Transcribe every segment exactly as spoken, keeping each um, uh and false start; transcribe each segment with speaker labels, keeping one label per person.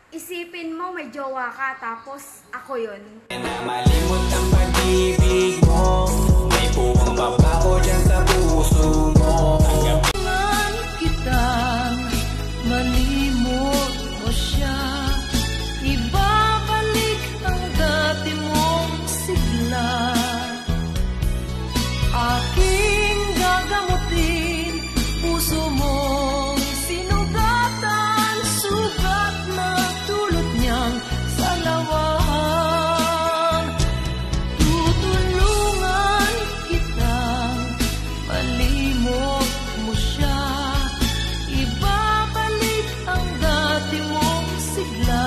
Speaker 1: Isipin mo may jowa ka, tapos ako yun.
Speaker 2: Malimot ang pag-ibig mo, may puwang babaho dyan sa puso mo.
Speaker 3: Tangan kitang malimot mo siya, ibabalik ang dati mong sigla. Aking gagamutin, puso mong sinugatan, sugat na tulot niyang salawahan. Tutulungan kitang malimot mo siya, ibabalik ang dati mong sigla.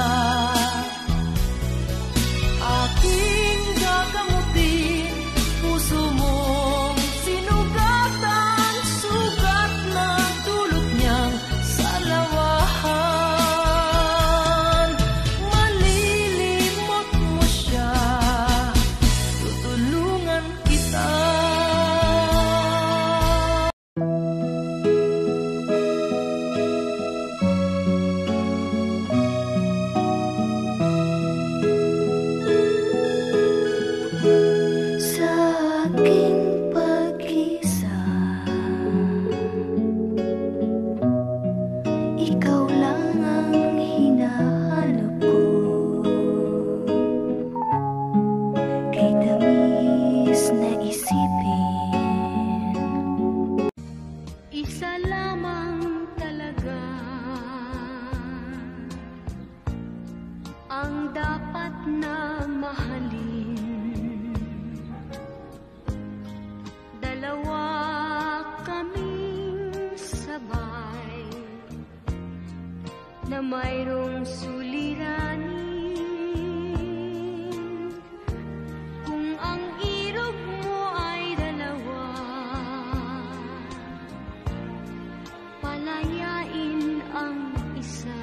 Speaker 3: Aking gagamutin, puso mong sinugatan, sugat na tulot niyang salawahan. Malilimot mo siya, tutulungan kita. Sa aking pag-isa, ikaw lang ang hinahanap ko. Kay tamis na isipin, isa lamang talaga ang dapat na mahalin. Dalawa kaming sabay na mayroong suliranin. Kung ang irog mo ay dalawa, palayain ang isa.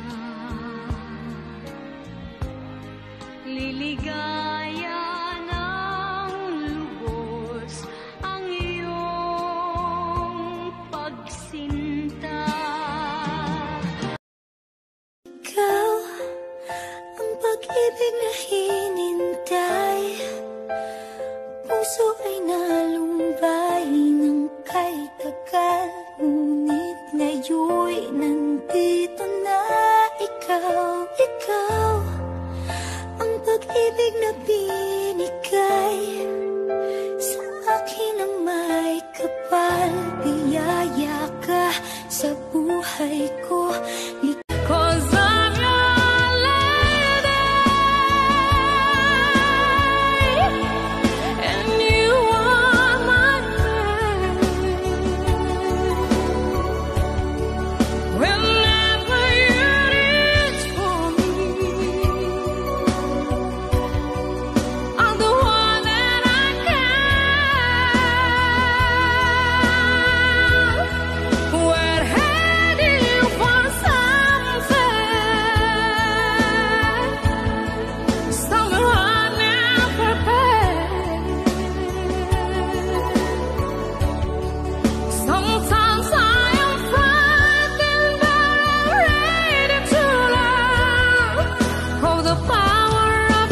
Speaker 3: Liligaya ng lubos ang iyong pagsinta. Ikaw ang pag-ibig na hinintay, puso ay nalumbay ng kay tagal. Ngunit ngayon'y nandito na ikaw, ikaw ang pag-ibig na binigay sa akin ang may kapal. Biyaya ka sa buhay ko. 'Cause I'm your lady and you are my man. Whenever you reach for me, I'm the one that I can. We're heading for something, somewhere I never been. Sometimes I am frightened, but I'm ready to learn of the power of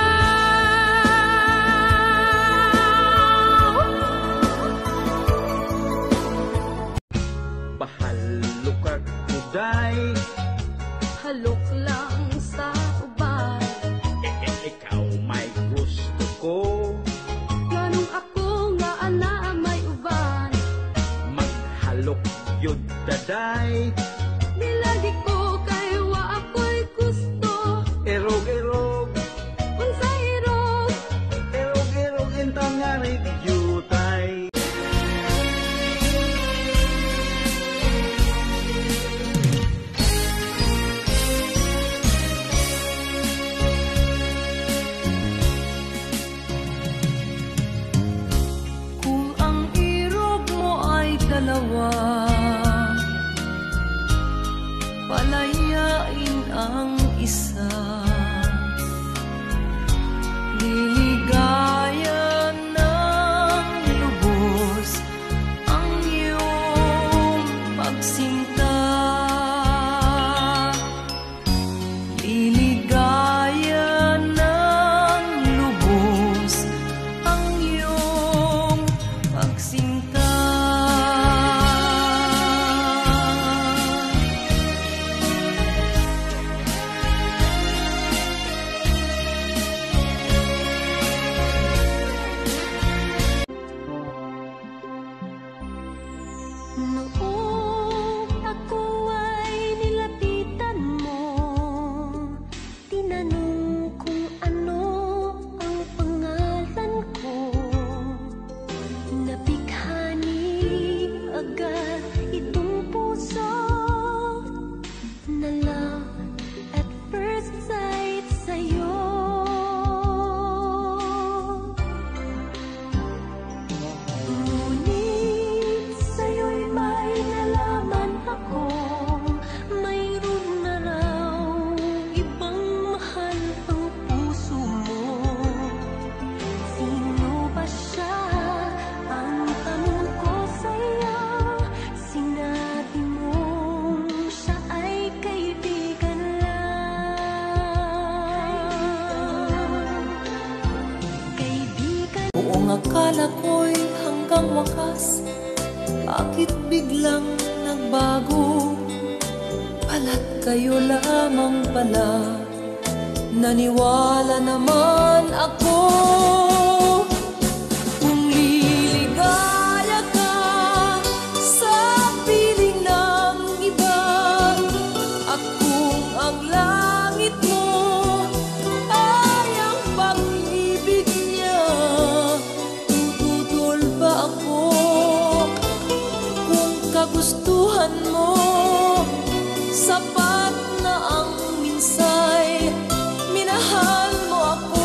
Speaker 3: love.
Speaker 2: Pahalukag uday,
Speaker 3: Halok lang sa ubay,
Speaker 2: e ikaw may gusto ko.
Speaker 3: ganong ako nga ana may uban.
Speaker 2: Maghalok yun daday,
Speaker 3: Nilagi ko kay wa ako'y gusto.
Speaker 2: erog-erog,
Speaker 3: Unsay irog,
Speaker 2: erog-erog intang nga redyutay.
Speaker 3: kung ang irog mo ay dalawa, palayain ang isa. Liligaya ng lubos ang iyong pagsinta.
Speaker 4: Iligaya ng lubos ang iyong pagsinta.
Speaker 3: Noong ako ay nilapitan mo, tinanong kung ano ang pangalan ko. Nabighani agad itong puso na love at first sight sa'yo. Ngunit sa'yo'y may nalaman ako, mayroon na raw ibang mahal ang puso mo. Sino ba siya? Ang tanong ko sa'yo, sinabi mong siya ay kaibigan lang. Kaibigan.
Speaker 4: Buong akala ko'y hanggang wakas, bakit biglang nagbago? Pala't kayo lamang pala, naniwala naman ako. Kung liligaya ka sa piling ng iba, at kung ang langit mo ay ang pag-ibig niya, tututol ba ako? Kung kagustuhan mo, sapat na ang minsay, minahal mo ako.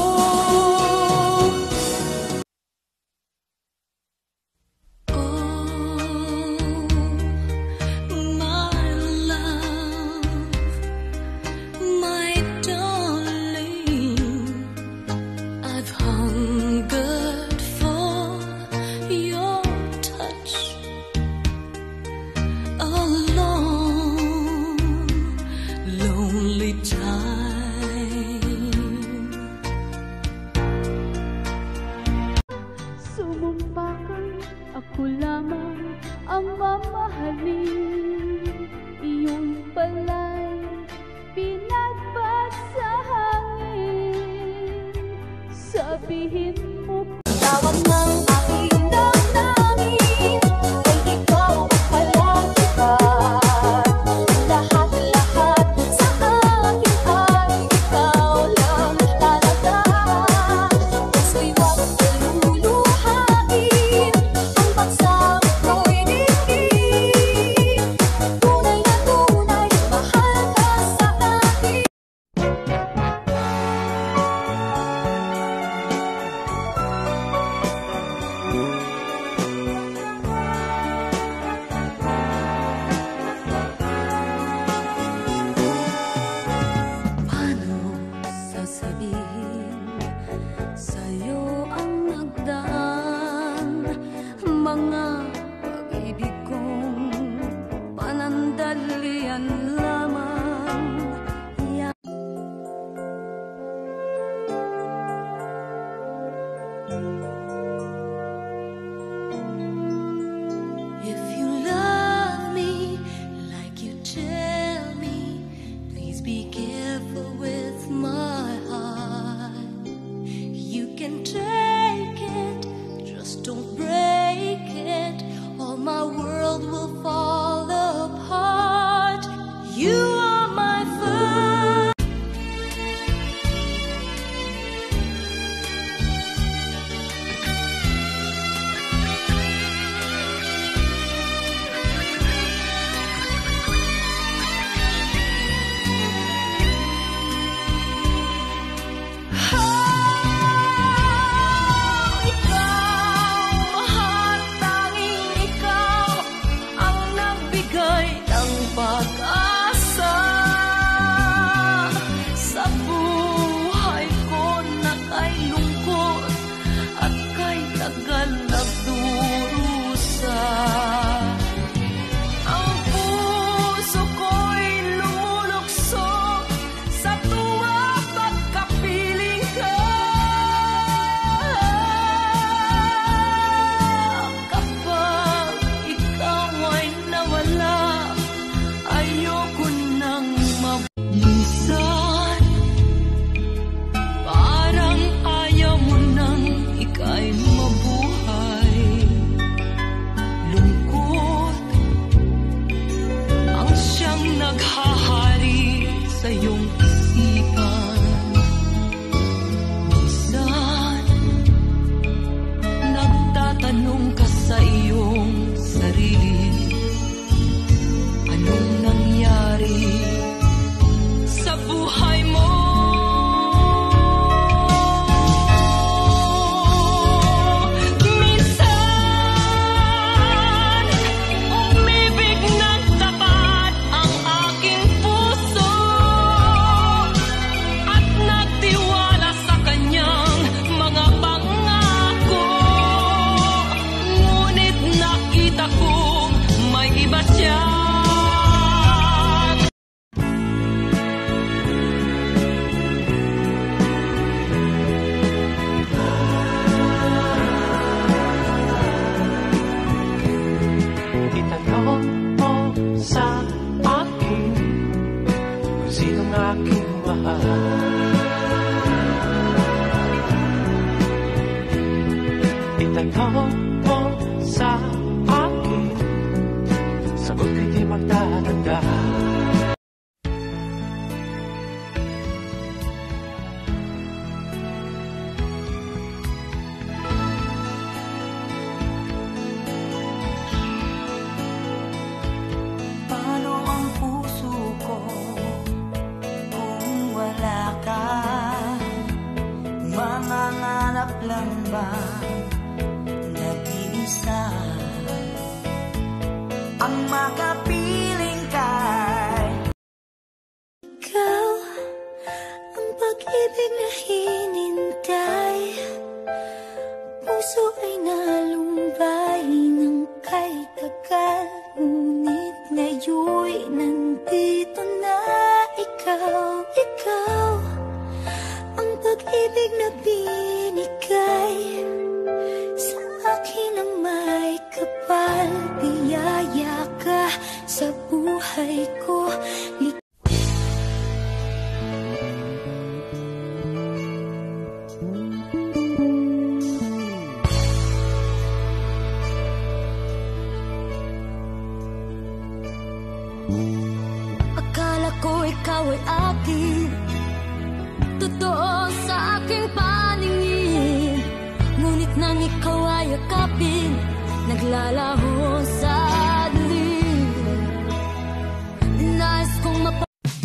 Speaker 3: Oh, my love, my darling, I've hungered for your touch a long, lonely time.
Speaker 5: Sumumpa kang ako lamang ang mamahalin. Iyong pala'y pinagbasa hangin. Sabihin mo
Speaker 3: Tawag ng aking damdamin ay ikaw ang palagitan. Lahat-lahat sa akin ay ikaw lang talaga. Puso'y huwag luluhain, ang pagsama ko'y dinggin. Tunay na tunay, mahal ka sa akin.
Speaker 4: isipan. Minsan nagtatanong ka sa iyong sarili, anong nangyari sa buhay mo?
Speaker 2: Itanong mo sa akin kung sinong aking mahal. Itanong mo sa akin, sagot ko'y di magtatanda.
Speaker 4: Paano ang puso ko kung wala ka? Mangangarap lang ba nag-iisa ang makapiling kay ikaw? Ang pag-ibig na hinintay, puso ay nalumbay ng kay tagal. Ngunit ngayon'y nandito na ikaw, ikaw. Ang pag-ibig na binigay sa akin ang may kapal. Biyaya ka sa buhay ko. Akala ko ikaw ay akin, totoo sa aking paningin. Ngunit nang ikaw ay yakapin, naglalaho sa dilim. Nais kong mapa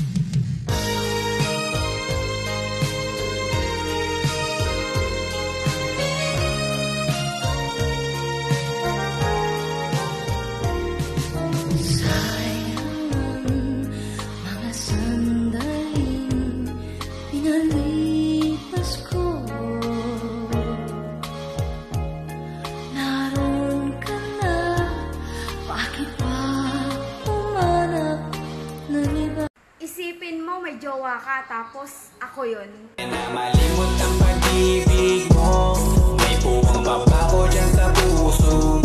Speaker 1: Isipin mo may jowa ka tapos ako yun.
Speaker 2: Na malimot ang pag-ibig mo, may puwang pa ba ko dyan sa puso